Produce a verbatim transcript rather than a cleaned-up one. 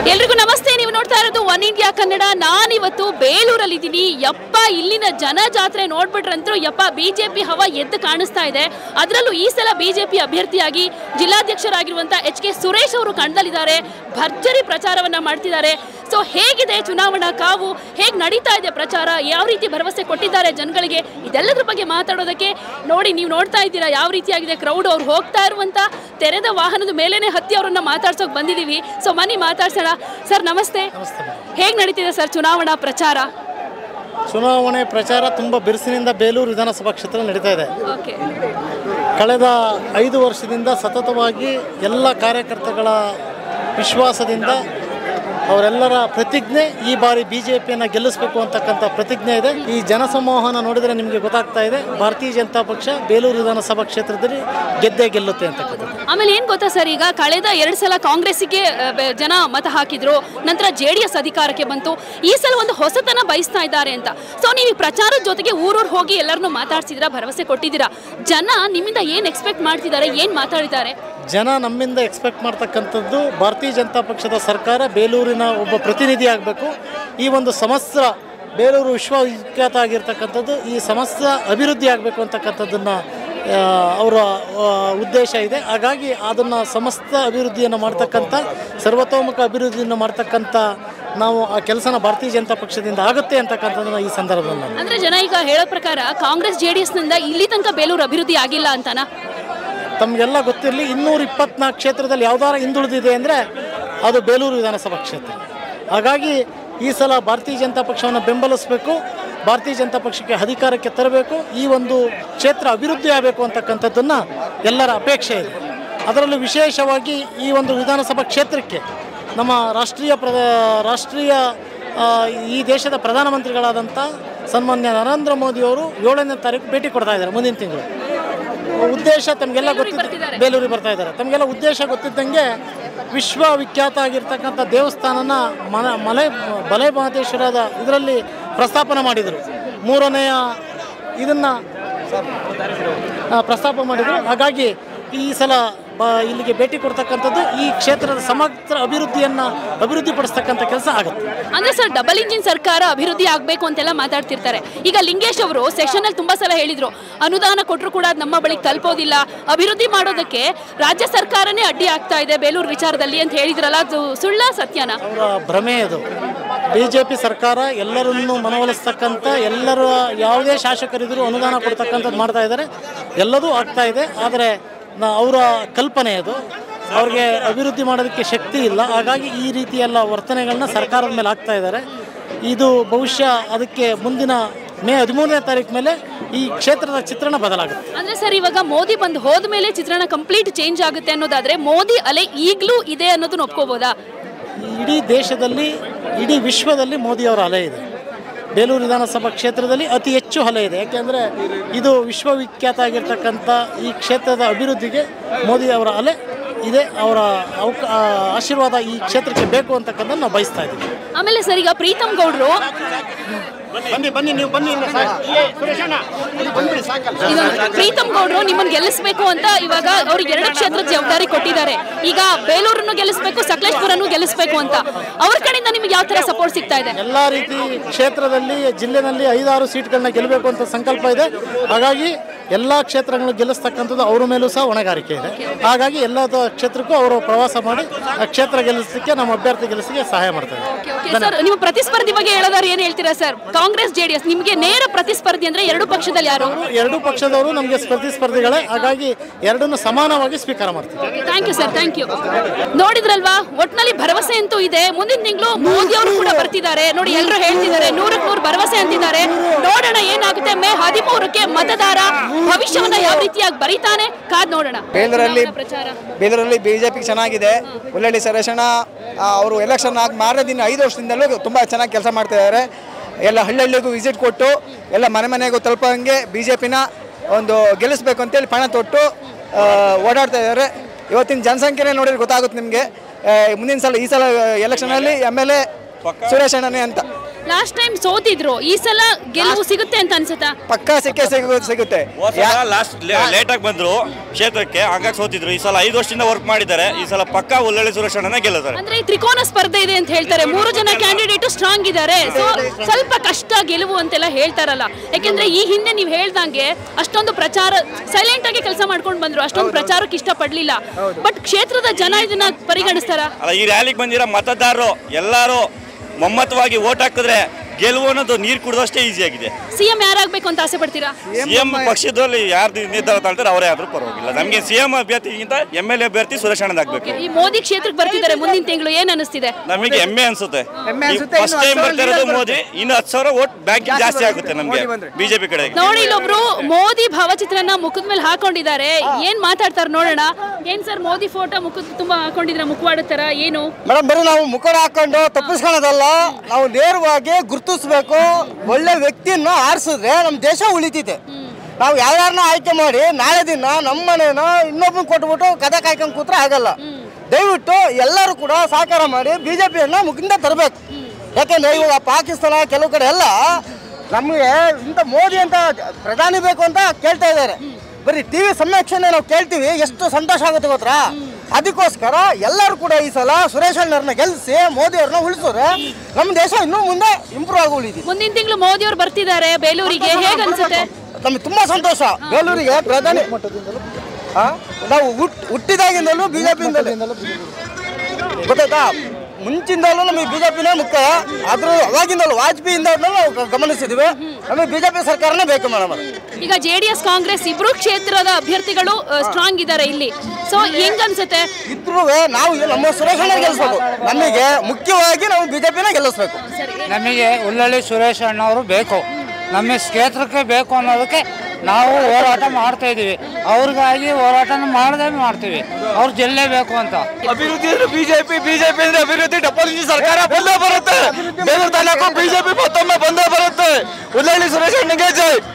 ಎಲ್ರಿಗೂ ನಮಸ್ತೆ. ನೀವು ನೋಡ್ತಾ ಇರೋದು ಒನ್ ಇಂಡಿಯಾ ಕನ್ನಡ. ನಾನಿವತ್ತು ಬೇಲೂರಲ್ಲಿ ಇದ್ದೀನಿ. ಯಪ್ಪ, ಇಲ್ಲಿನ ಜನ ಜಾತ್ರೆ ನೋಡ್ಬಿಟ್ರಂತೂ ಯಪ್ಪ ಬಿಜೆಪಿ ಹವಾ ಎದ್ದು ಕಾಣಿಸ್ತಾ ಇದೆ. ಅದರಲ್ಲೂ ಈ ಸಲ ಬಿಜೆಪಿ ಅಭ್ಯರ್ಥಿಯಾಗಿ ಜಿಲ್ಲಾಧ್ಯಕ್ಷರಾಗಿರುವಂತ ಎಚ್ ಕೆ ಸುರೇಶ್ ಅವರು ಕಣದಲ್ಲಿದ್ದಾರೆ. ಭರ್ಜರಿ ಪ್ರಚಾರವನ್ನ ಮಾಡ್ತಿದ್ದಾರೆ. ಸೊ ಹೇಗಿದೆ ಚುನಾವಣಾ ಕಾವು, ಹೇಗೆ ನಡೀತಾ ಇದೆ ಪ್ರಚಾರ, ಯಾವ ರೀತಿ ಭರವಸೆ ಕೊಟ್ಟಿದ್ದಾರೆ ಜನಗಳಿಗೆ, ಇದೆಲ್ಲದ್ರ ಬಗ್ಗೆ ಮಾತಾಡೋದಕ್ಕೆ ನೋಡಿ ನೀವು ನೋಡ್ತಾ ಇದ್ದೀರಾ ಯಾವ ರೀತಿಯಾಗಿದೆ ಕ್ರೌಡ್. ಅವ್ರು ಹೋಗ್ತಾ ಇರುವಂತ ತೆರೆದ ವಾಹನದ ಮೇಲೇನೆ ಹತ್ತಿ ಅವರನ್ನ ಮಾತಾಡ್ಸೋಕೆ ಬಂದಿದ್ದೀವಿ. ಸೊ ಮನಿ ಮಾತಾಡ್ಸೋಣ. ಸರ್ ನಮಸ್ತೆ. ಹೇಗೆ ನಡೀತಿದೆ ಸರ್ ಚುನಾವಣಾ ಪ್ರಚಾರ? ಚುನಾವಣೆ ಪ್ರಚಾರ ತುಂಬ ಬಿರುಸಿನಿಂದ ಬೇಲೂರು ವಿಧಾನಸಭಾ ಕ್ಷೇತ್ರ ನಡೀತಾ ಇದೆ. ಕಳೆದ ಐದು ವರ್ಷದಿಂದ ಸತತವಾಗಿ ಎಲ್ಲ ಕಾರ್ಯಕರ್ತಗಳ ವಿಶ್ವಾಸದಿಂದ ಅವರೆಲ್ಲರ ಪ್ರತಿಜ್ಞೆ ಈ ಬಾರಿ ಬಿ ಜೆ ಪಿಯನ್ನು ಗೆಲ್ಲಿಸಬೇಕು ಅಂತಕ್ಕಂಥ ಪ್ರತಿಜ್ಞೆ ಇದೆ. ಈ ಜನಸಮೂಹನ ನೋಡಿದರೆ ನಿಮಗೆ ಗೊತ್ತಾಗ್ತಾ ಇದೆ ಭಾರತೀಯ ಜನತಾ ಪಕ್ಷ ಬೇಲೂರು ವಿಧಾನಸಭಾ ಕ್ಷೇತ್ರದಲ್ಲಿ ಗೆದ್ದೇ ಗೆಲ್ಲುತ್ತೆ ಅಂತಕ್ಕಂಥದ್ದು. ಆಮೇಲೆ ಏನು ಗೊತ್ತಾ ಸರ್, ಈಗ ಕಳೆದ ಎರಡು ಸಲ ಕಾಂಗ್ರೆಸ್ಸಿಗೆ ಜನ ಮತ ಹಾಕಿದ್ರು, ನಂತರ ಜೆ ಡಿ ಎಸ್ ಅಧಿಕಾರಕ್ಕೆ ಬಂತು. ಈ ಸಲ ಒಂದು ಹೊಸತನ ಬಯಸ್ತಾ ಇದ್ದಾರೆ ಅಂತ. ಸೊ ನೀವು ಪ್ರಚಾರದ ಜೊತೆಗೆ ಊರೂರು ಹೋಗಿ ಎಲ್ಲರನ್ನೂ ಮಾತಾಡ್ಸಿದ್ದೀರಾ, ಭರವಸೆ ಕೊಟ್ಟಿದ್ದೀರಾ. ಜನ ನಿಮ್ಮಿಂದ ಏನು ಎಕ್ಸ್ಪೆಕ್ಟ್ ಮಾಡ್ತಿದ್ದಾರೆ, ಏನು ಮಾತಾಡಿದ್ದಾರೆ? ಜನ ನಮ್ಮಿಂದ ಎಕ್ಸ್ಪೆಕ್ಟ್ ಮಾಡ್ತಕ್ಕಂಥದ್ದು ಭಾರತೀಯ ಜನತಾ ಪಕ್ಷದ ಸರ್ಕಾರ ಬೇಲೂರಿನ ಒಬ್ಬ ಪ್ರತಿನಿಧಿ ಆಗಬೇಕು. ಈ ಒಂದು ಸಮಸ್ತ ಬೇಲೂರು ವಿಶ್ವವಿಖ್ಯಾತ ಆಗಿರ್ತಕ್ಕಂಥದ್ದು ಈ ಸಮಸ್ತ ಅಭಿವೃದ್ಧಿ ಆಗಬೇಕು ಅಂತಕ್ಕಂಥದ್ದನ್ನು ಅವರ ಉದ್ದೇಶ ಇದೆ. ಹಾಗಾಗಿ ಅದನ್ನು ಸಮಸ್ತ ಅಭಿವೃದ್ಧಿಯನ್ನು ಮಾಡ್ತಕ್ಕಂಥ ಸರ್ವತೋಮುಖ ಅಭಿವೃದ್ಧಿಯನ್ನು ಮಾಡ್ತಕ್ಕಂಥ ನಾವು ಆ ಕೆಲಸನ ಭಾರತೀಯ ಜನತಾ ಪಕ್ಷದಿಂದ ಆಗುತ್ತೆ ಅಂತಕ್ಕಂಥದ್ದನ್ನು ಈ ಸಂದರ್ಭದಲ್ಲಿ ಅಂದರೆ ಜನ ಈಗ ಹೇಳೋ ಪ್ರಕಾರ ಕಾಂಗ್ರೆಸ್ ಜೆ ಡಿ ಎಸ್ನಿಂದ ಇಲ್ಲಿ ತನಕ ಬೇಲೂರು ಅಭಿವೃದ್ಧಿ ಆಗಿಲ್ಲ ಅಂತಾನ? ತಮಗೆಲ್ಲ ಗೊತ್ತಿರಲಿ, ಇನ್ನೂರ ಇಪ್ಪತ್ನಾಲ್ಕು ಕ್ಷೇತ್ರದಲ್ಲಿ ಯಾವ್ದಾರ ಹಿಂದುಳಿದಿದೆ ಅಂದರೆ ಅದು ಬೇಲೂರು ವಿಧಾನಸಭಾ ಕ್ಷೇತ್ರ. ಹಾಗಾಗಿ ಈ ಸಲ ಭಾರತೀಯ ಜನತಾ ಪಕ್ಷವನ್ನು ಬೆಂಬಲಿಸಬೇಕು, ಭಾರತೀಯ ಜನತಾ ಪಕ್ಷಕ್ಕೆ ಅಧಿಕಾರಕ್ಕೆ ತರಬೇಕು, ಈ ಒಂದು ಕ್ಷೇತ್ರ ಅಭಿವೃದ್ಧಿ ಆಗಬೇಕು ಅಂತಕ್ಕಂಥದ್ದನ್ನು ಎಲ್ಲರ ಅಪೇಕ್ಷೆ ಇದೆ. ಅದರಲ್ಲೂ ವಿಶೇಷವಾಗಿ ಈ ಒಂದು ವಿಧಾನಸಭಾ ಕ್ಷೇತ್ರಕ್ಕೆ ನಮ್ಮ ರಾಷ್ಟ್ರೀಯ ಪ್ರದ ರಾಷ್ಟ್ರೀಯ ಈ ದೇಶದ ಪ್ರಧಾನಮಂತ್ರಿಗಳಾದಂಥ ಸನ್ಮಾನ್ಯ ನರೇಂದ್ರ ಮೋದಿಯವರು ಏಳನೇ ತಾರೀಕು ಭೇಟಿ ಕೊಡ್ತಾ ಇದ್ದಾರೆ ಮುಂದಿನ ತಿಂಗಳು. ಉದ್ದೇಶ ತಮಗೆಲ್ಲ ಗೊತ್ತಿದ್ದ ಬೇಲೂರಿಗೆ ಬರ್ತಾ ಇದ್ದಾರೆ. ತಮಗೆಲ್ಲ ಉದ್ದೇಶ ಗೊತ್ತಿದ್ದಂಗೆ ವಿಶ್ವವಿಖ್ಯಾತ ಆಗಿರ್ತಕ್ಕಂಥ ದೇವಸ್ಥಾನನ ಮನ ಮಲೆ ಬಲೆ ಮಹದೇಶ್ವರದ ಇದರಲ್ಲಿ ಪ್ರಸ್ತಾಪನೆ ಮಾಡಿದರು. ಮೂರನೆಯ ಇದನ್ನು ಪ್ರಸ್ತಾಪ ಮಾಡಿದರು. ಹಾಗಾಗಿ ಈ ಸಲ ಬ ಇಲ್ಲಿಗೆ ಭೇಟಿ ಕೊಡ್ತಕ್ಕಂಥದ್ದು ಈ ಕ್ಷೇತ್ರದ ಸಮಗ್ರ ಅಭಿವೃದ್ಧಿಯನ್ನು ಅಭಿವೃದ್ಧಿಪಡಿಸ್ತಕ್ಕಂಥ ಕೆಲಸ ಆಗುತ್ತೆ. ಅಂದರೆ ಸರ್, ಡಬಲ್ ಇಂಜಿನ್ ಸರ್ಕಾರ ಅಭಿವೃದ್ಧಿ ಆಗಬೇಕು ಅಂತೆಲ್ಲ ಮಾತಾಡ್ತಿರ್ತಾರೆ. ಈಗ ಲಿಂಗೇಶ್ ಅವರು ಸೆಷನಲ್ಲಿ ತುಂಬ ಸಲ ಹೇಳಿದರು, ಅನುದಾನ ಕೊಟ್ಟರು ಕೂಡ ಅದು ನಮ್ಮ ಬಳಿಗೆ ತಲುಪೋದಿಲ್ಲ, ಅಭಿವೃದ್ಧಿ ಮಾಡೋದಕ್ಕೆ ರಾಜ್ಯ ಸರ್ಕಾರನೇ ಅಡ್ಡಿ ಆಗ್ತಾ ಇದೆ ಬೇಲೂರು ವಿಚಾರದಲ್ಲಿ ಅಂತ ಹೇಳಿದ್ರಲ್ಲ, ಅದು ಸುಳ್ಳ ಸತ್ಯನ? ಅವರ ಭ್ರಮೆ ಅದು. ಬಿ ಜೆ ಪಿ ಸರ್ಕಾರ ಎಲ್ಲರನ್ನು ಮನವೊಲಿಸ್ತಕ್ಕಂಥ, ಎಲ್ಲರ ಯಾವುದೇ ಶಾಸಕರಿದ್ದರೂ ಅನುದಾನ ಕೊಡ್ತಕ್ಕಂಥದ್ದು ಮಾಡ್ತಾ ಇದ್ದಾರೆ. ಎಲ್ಲದೂ ಆಗ್ತಾ ಇದೆ. ಆದರೆ ಅವರ ಕಲ್ಪನೆ ಅದು. ಅವ್ರಿಗೆ ಅಭಿವೃದ್ಧಿ ಮಾಡೋದಕ್ಕೆ ಶಕ್ತಿ ಇಲ್ಲ. ಹಾಗಾಗಿ ಈ ರೀತಿ ಎಲ್ಲ ವರ್ತನೆಗಳನ್ನ ಸರ್ಕಾರದ ಮೇಲೆ ಹಾಕ್ತಾ ಇದ್ದಾರೆ. ಇದು ಬಹುಶಃ ಅದಕ್ಕೆ ಮುಂದಿನ ಮೇ ಹದಿಮೂರನೇ ತಾರೀಕು ಮೇಲೆ ಈ ಕ್ಷೇತ್ರದ ಚಿತ್ರಣ ಬದಲಾಗುತ್ತೆ. ಅಂದರೆ ಸರ್, ಇವಾಗ ಮೋದಿ ಬಂದು ಹೋದ ಮೇಲೆ ಚಿತ್ರಣ ಕಂಪ್ಲೀಟ್ ಚೇಂಜ್ ಆಗುತ್ತೆ ಅನ್ನೋದಾದರೆ ಮೋದಿ ಅಲೆ ಈಗಲೂ ಇದೆ ಅನ್ನೋದನ್ನ ಒಪ್ಕೋಬೋದಾ? ಇಡೀ ದೇಶದಲ್ಲಿ, ಇಡೀ ವಿಶ್ವದಲ್ಲಿ ಮೋದಿಯವರ ಅಲೆ ಇದೆ. ಬೇಲೂರು ವಿಧಾನಸಭಾ ಕ್ಷೇತ್ರದಲ್ಲಿ ಅತಿ ಹೆಚ್ಚು ಅಲೆ ಇದೆ. ಯಾಕೆಂದರೆ ಇದು ವಿಶ್ವವಿಖ್ಯಾತ ಆಗಿರ್ತಕ್ಕಂಥ ಈ ಕ್ಷೇತ್ರದ ಅಭಿವೃದ್ಧಿಗೆ ಮೋದಿ ಅವರ ಅಲೆ ಇದೆ. ಅವರ ಅವಕ ಆಶೀರ್ವಾದ ಈ ಕ್ಷೇತ್ರಕ್ಕೆ ಬೇಕು ಅಂತಕ್ಕಂಥದ್ದು ನಾವು ಬಯಸ್ತಾ ಇದ್ದೀವಿ. ಆಮೇಲೆ ಸರ್, ಈಗ ಪ್ರೀತಮ್ ಗೌಡ್ರು ಬನ್ನಿ ಬನ್ನಿ ನೀವು ಬನ್ನಿ ಪ್ರೀತಮ್ ಗೌಡ್ರು ನಿಮ್ಮನ್ನು ಗೆಲ್ಲಿಸಬೇಕು ಅಂತ ಇವಾಗ ಅವ್ರಿಗೆ ಎರಡು ಕ್ಷೇತ್ರದ ಜವಾಬ್ದಾರಿ ಕೊಟ್ಟಿದ್ದಾರೆ. ಈಗ ಬೇಲೂರನ್ನು ಗೆಲ್ಲಿಸಬೇಕು, ಸಕಲೇಶ್ಪುರನ್ನು ಗೆಲ್ಲಿಸಬೇಕು ಅಂತ ಅವ್ರ ಕಡೆಯಿಂದ ನಿಮ್ಗೆ ಯಾವ ಥರ ಸಪೋರ್ಟ್ ಸಿಗ್ತಾ ಇದೆ? ಎಲ್ಲ ರೀತಿ ಕ್ಷೇತ್ರದಲ್ಲಿ ಜಿಲ್ಲೆನಲ್ಲಿ ಐದಾರು ಸೀಟ್ಗಳನ್ನ ಗೆಲ್ಲಬೇಕು ಅಂತ ಸಂಕಲ್ಪ ಇದೆ. ಹಾಗಾಗಿ ಎಲ್ಲ ಕ್ಷೇತ್ರಗಳನ್ನು ಗೆಲ್ಲಿಸ್ತಕ್ಕಂಥದ್ದು ಅವರ ಮೇಲೂ ಸಹ ಹೊಣೆಗಾರಿಕೆ ಇದೆ. ಹಾಗಾಗಿ ಎಲ್ಲ ಕ್ಷೇತ್ರಕ್ಕೂ ಅವರು ಪ್ರವಾಸ ಮಾಡಿ ಆ ಕ್ಷೇತ್ರ ಗೆಲ್ಲಿಸಲಿಕ್ಕೆ ನಮ್ಮ ಅಭ್ಯರ್ಥಿ ಗೆಲ್ಲಿಸಲಿಕ್ಕೆ ಸಹಾಯ ಮಾಡ್ತಾರೆ. ಸರ್, ನಿಮ್ಮ ಪ್ರತಿಸ್ಪರ್ಧಿ ಬಗ್ಗೆ ಹೇಳೋದಾದ್ರೆ ಏನು ಹೇಳ್ತೀರಾ sir? Congress J D S ನಿಮಗೆ ನೇರ ಪ್ರತಿಸ್ಪರ್ಧಿ ಅಂದ್ರೆ ಎರಡು ಪಕ್ಷದಲ್ಲಿ ಯಾರು? ಎರಡು ಪಕ್ಷದವರು ನಮಗೆ ಸ್ಪರ್ಧಿಸ್ಪರ್ಧಿಗಳೇ. ಹಾಗಾಗಿ ಎರಡನ್ನು ಸಮಾನವಾಗಿ ಸ್ವೀಕಾರ ಮಾಡ್ತೀವಿ. Thank you sir, thank you. ನೋಡಿದ್ರಲ್ವಾ, ಒಟ್ಟಿನಲ್ಲಿ ಭರವಸೆ ಅಂತೂ ಇದೆ. ಮುಂದಿನ ತಿಂಗಳು ಮೋದಿ ಅವರು ಕೂಡ ಬರ್ತಿದ್ದಾರೆ. ನೋಡಿ, ಎಲ್ಲರೂ ಹೇಳ್ತಿದ್ದಾರೆ ನೂರಕ್ಕೆ ನೂರು ಭರವಸೆ ಅಂತಿದ್ದಾರೆ. ನೋಡೋಣ ಏನಾಗುತ್ತೆ. ಮೇ ಹದಿಮೂರಕ್ಕೆ ಮತದಾರ ಭವಿಷ್ಯವನ್ನ ಯಾವ ರೀತಿಯಾಗಿ ಬರೀತಾನೆ ಕಾದ್ ನೋಡೋಣ. ಬೇಲೂರಲ್ಲಿ ಬೇಲೂರಲ್ಲಿ ಬಿಜೆಪಿ ಚೆನ್ನಾಗಿದೆ. ಉಳ್ಳಳ್ಳಿ ಸರೇಶಣ್ಣ ಅವರು ಎಲೆಕ್ಷನ್ ಆಗಿ ಮಾರನೇ ದಿನ ಐದು ವರ್ಷದಿಂದಲೂ ತುಂಬ ಚೆನ್ನಾಗಿ ಕೆಲಸ ಮಾಡ್ತಾ ಇದ್ದಾರೆ. ಎಲ್ಲ ಹಳ್ಳಿಗೂ ವಿಸಿಟ್ ಕೊಟ್ಟು ಎಲ್ಲ ಮನೆ ಮನೆಗೂ ತಲುಪಂಗೆ ಬಿ ಜೆ ಪಿನ ಒಂದು ಗೆಲ್ಲಿಸ್ಬೇಕು ಅಂತೇಳಿ ಪಣ ತೊಟ್ಟು ಓಡಾಡ್ತಾ ಇದ್ದಾರೆ. ಇವತ್ತಿನ ಜನಸಂಖ್ಯೆನೇ ನೋಡಿದ್ರೆ ಗೊತ್ತಾಗುತ್ತೆ ನಿಮಗೆ. ಮುಂದಿನ ಸಲ ಈ ಸಲ ಎಲೆಕ್ಷನಲ್ಲಿ ಎಮ್ ಎಲ್ ಎ ಸುರೇಶ್ ಅಣ್ಣನೇ ಅಂತ. ಲಾಸ್ಟ್ ಟೈಮ್ ಸೋತಿದ್ರು, ಈ ಸಲ ಗೆಲುವು ಸಿಗುತ್ತೆ ಅಂತ ಅನ್ಸುತ್ತಾ? ಪಕ್ಕಾ ಸಿಕ್ಕೇ ಸಿಗುತ್ತೆ. ಲಾಸ್ಟ್ ಲೇಟ್ ಆಗಿ ಬಂದ್ರು ಕ್ಷೇತ್ರಕ್ಕೆ, ಹಂಗಾಗಿ ಸೋತಿದ್ರು. ಈ ಸಲ ಐದು ವರ್ಷದಿಂದ ವರ್ಕ್ ಮಾಡಿದ್ದಾರೆ. ಈ ಸಲ ಪಕ್ಕಾ ಉಲ್ಲಳ್ಳಿ ಸುರೇಶ್ ಅಣ್ಣನೇ ಗೆಲ್ಲುತ್ತಾರೆ. ಅಂದ್ರೆ ಈ ತ್ರಿಕೋನ ಸ್ಪರ್ಧೆ ಇದೆ ಅಂತ ಹೇಳ್ತಾರೆ, ಮೂರು ಜನ ಕ್ಯಾಂಡಿಡೇಟ್ ಸ್ಟ್ರಾಂಗ್ ಇದ್ದಾರೆ, ಸೊ ಸ್ವಲ್ಪ ಕಷ್ಟ ಗೆಲುವು ಅಂತೆಲ್ಲ ಹೇಳ್ತಾರಲ್ಲ. ಯಾಕೆಂದ್ರೆ ಈ ಹಿಂದೆ ನೀವು ಹೇಳ್ದಂಗೆ ಅಷ್ಟೊಂದು ಪ್ರಚಾರ ಸೈಲೆಂಟ್ ಆಗಿ ಕೆಲಸ ಮಾಡ್ಕೊಂಡು ಬಂದ್ರು, ಅಷ್ಟೊಂದು ಪ್ರಚಾರಕ್ಕೆ ಇಷ್ಟ ಪಡ್ಲಿಲ್ಲ. ಬಟ್ ಕ್ಷೇತ್ರದ ಜನ ಇದನ್ನ ಪರಿಗಣಿಸ್ತಾರ? ಅಲ್ಲ, ಈ ರ್ಯಾಲಿಗೆ ಬಂದಿರೋ ಮತದಾರರು ಎಲ್ಲರೂ ಒಮ್ಮತವಾಗಿ ವೋಟ್ ಹಾಕಿದ್ರೆ ಗೆಲುವು ಅನ್ನೋದು ನೀರು ಕುಡಿದಷ್ಟೇ ಈಸಿ ಆಗಿದೆ. ಸಿಎಂ ಯಾರಾಗಬೇಕು ಅಂತ ಆಸೆ ಪಡ್ತೀರಾ? ಸಿಎಂ ಪಕ್ಷದಲ್ಲಿ ಯಾರು ನಿರ್ಧಾರ ತಾಳ್ತಾರೆ ಅವರೇ ಆದ್ರೂ ಪರವಾಗಿಲ್ಲ. ನಮಗೆ ಸಿಎಂ ಅಭ್ಯರ್ಥಿಗಿಂತ ಎಂ ಎಲ್ ಎ ಅಭ್ಯರ್ಥಿ ಸುರೇಶ್ ಅಣ್ಣನ್ ಆಗ್ಬೇಕು. ಈ ಮೋದಿ ಕ್ಷೇತ್ರಕ್ಕೆ ಬರ್ತಿದ್ದಾರೆ ಮುಂದಿನ ತಿಂಗಳು, ಏನ್ ಅನಿಸ್ತಿದೆ? ನಮಗೆ ಹೆಮ್ಮೆ ಅನ್ಸುತ್ತೆ. ಫಸ್ಟ್ ಟೈಮ್ ಬರ್ತಿರೋದು ಮೋದಿ, ಇನ್ನು ಹತ್ತು ಸಾವಿರ ವೋಟ್ ಬ್ಯಾಂಕ್ ಜಾಸ್ತಿ ಆಗುತ್ತೆ ನಮಗೆ ಬಿಜೆಪಿ ಕಡೆ. ನೋಡಿ, ಇಲ್ಲೊಬ್ರು ಮೋದಿ ಭಾವಚಿತ್ರನ ಮುಖದ ಮೇಲೆ ಹಾಕೊಂಡಿದ್ದಾರೆ, ಏನ್ ಮಾತಾಡ್ತಾರೆ ನೋಡೋಣ. ಏನ್ ಸರ್, ಮೋದಿ ಫೋಟೋ ಮುಖದ ತುಂಬಾ ಹಾಕೊಂಡಿದ್ರ, ಮುಖವಾಡ ತರ ಏನು? ಮೇಡಮ್, ಬರೀ ನಾವು ಮುಖ ಹಾಕೊಂಡು ತಪ್ಪಿಸ್ಕೊಳ್ಳೋದಲ್ಲ, ನಾವು ನೇರವಾಗಿ ಗುರುತಿಸ್ಬೇಕು. ಒಳ್ಳೆ ವ್ಯಕ್ತಿಯನ್ನ ಆರಿಸಿದ್ರೆ ನಮ್ಮ ದೇಶ ಉಳಿತೈತೆ. ನಾವು ಯಾರ್ಯಾರನ್ನ ಆಯ್ಕೆ ಮಾಡಿ ನಾಳೆ ದಿನ ನಮ್ಮ ಮನೇನ ಇನ್ನೊಬ್ಬನ ಕೊಟ್ಬಿಟ್ಟು ಕದ ಕಾಯ್ಕೊಂಡು ಕೂತ್ರೆ ಆಗಲ್ಲ. ದಯವಿಟ್ಟು ಎಲ್ಲರೂ ಕೂಡ ಸಹಕಾರ ಮಾಡಿ ಬಿಜೆಪಿಯನ್ನ ಮುಖದಿಂದ ತರಬೇಕು. ಯಾಕೆಂದ್ರೆ ಇವಾಗ ಪಾಕಿಸ್ತಾನ ಕೆಲವು ಕಡೆ ಎಲ್ಲ ನಮಗೆ ಇಂಥ ಮೋದಿ ಅಂತ ಪ್ರಧಾನಿ ಬೇಕು ಅಂತ ಕೇಳ್ತಾ ಇದ್ದಾರೆ. ಬರೀ ಟಿವಿ ಸಂರಕ್ಷಣೆ ನಾವು ಕೇಳ್ತೀವಿ, ಎಷ್ಟು ಸಂತೋಷ ಆಗುತ್ತೆ ಗೊತ್ತಾ. ಅದಕ್ಕೋಸ್ಕರ ಎಲ್ಲರೂ ಕೂಡ ಈ ಸಲ ಸುರೇಶ್ ಅಣ್ಣರನ್ನ ಗೆಲ್ಲಿಸಿ ಮೋದಿ ಅವ್ರನ್ನ ಉಳಿಸಿದ್ರೆ ನಮ್ಮ ದೇಶ ಇನ್ನೂ ಮುಂದೆ ಇಂಪ್ರೂವ್ ಆಗಿ ಉಳಿದಿದೆ. ಮುಂದಿನ ತಿಂಗಳು ಮೋದಿ ಅವರು ಬರ್ತಿದ್ದಾರೆ ಬೇಲೂರಿಗೆ, ಹೇಗೆ ಅನ್ಸುತ್ತೆ? ನಮ್ಗೆ ತುಂಬಾ ಸಂತೋಷ. ಬೇಲೂರಿಗೆ ಪ್ರಧಾನಿ ನಾವು ಹುಟ್ಟಿದಾಗಿಂದಲೂ ಬಿಜೆಪಿಯಿಂದಲೂ ಗೊತ್ತಾಯ್ತಾ, ಮುಂಚಿಂದಲೂ ನಮಗೆ ಬಿಜೆಪಿನೇ ಮುಖ್ಯ. ಆದ್ರೂ ಅವಾಗಿಂದಲೂ ವಾಜಪೇಯಿಯಿಂದ ನಾವು ಗಮನಿಸಿದ್ವಿ, ನಮಗೆ ಬಿಜೆಪಿ ಸರ್ಕಾರನೇ ಬೇಕು ಮೇಡಮ್. ಈಗ ಜೆಡಿಎಸ್ ಕಾಂಗ್ರೆಸ್ ಇಬ್ರು ಕ್ಷೇತ್ರದ ಅಭ್ಯರ್ಥಿಗಳು ಸ್ಟ್ರಾಂಗ್ ಇದ್ದಾರೆ ಇಲ್ಲಿ, ಸೊ ಹೆಂಗ್ ಅನ್ಸುತ್ತೆ? ಇದ್ರೂ ನಾವು ನಮ್ಮ ಸುರೇಶ್ ಅಣ್ಣ ಗೆಲ್ಲಿಸ್ಬೇಕು. ನಮಗೆ ಮುಖ್ಯವಾಗಿ ನಾವು ಬಿಜೆಪಿನ ಗೆಲ್ಲಿಸ್ಬೇಕು. ನಮಗೆ ಉಲ್ಲಳ್ಳಿ ಸುರೇಶ್ ಅಣ್ಣವರು ಬೇಕು, ನಮ್ಮ ಕ್ಷೇತ್ರಕ್ಕೆ ಬೇಕು ಅನ್ನೋದಕ್ಕೆ ನಾವು ಹೋರಾಟ ಮಾಡ್ತಾ ಇದೀವಿ. ಅವ್ರಿಗಾಗಿ ಹೋರಾಟನ ಮಾಡದೇ ಮಾಡ್ತೀವಿ, ಅವ್ರು ಗೆಲ್ಲೇಬೇಕು ಅಂತ. ಅಭಿವೃದ್ಧಿ ಅಂದ್ರೆ ಬಿಜೆಪಿ, ಬಿಜೆಪಿ ಅಂದ್ರೆ ಅಭಿವೃದ್ಧಿ. ಡಬಲ್ ಇಂಜಿನ್ ಸರ್ಕಾರ ಬಂದೇ ಬರುತ್ತೆ. ಬೇಲೂರು ತಾಲೂಕು ಬಿಜೆಪಿ ಮತ್ತೊಮ್ಮೆ ಬಂದೇ ಬರುತ್ತೆ. ಉಲ್ಲಳ್ಳಿ ಸುರೇಶ್ ಅಣ್ಣಗೆ ಜೈ.